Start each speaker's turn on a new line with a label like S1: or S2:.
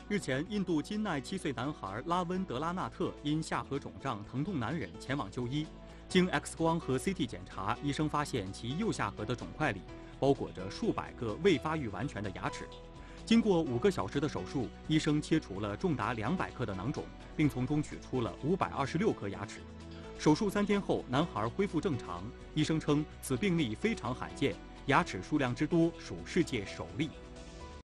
S1: 日前，印度金奈7岁男孩拉温德拉纳特因下颌肿胀疼痛难忍，前往就医。经 X 光和 CT 检查，医生发现其右下颌的肿块里包裹着数百个未发育完全的牙齿。经过5个小时的手术，医生切除了重达200克的囊肿，并从中取出了526颗牙齿。手术3天后，男孩恢复正常。医生称，此病例非常罕见，牙齿数量之多属世界首例。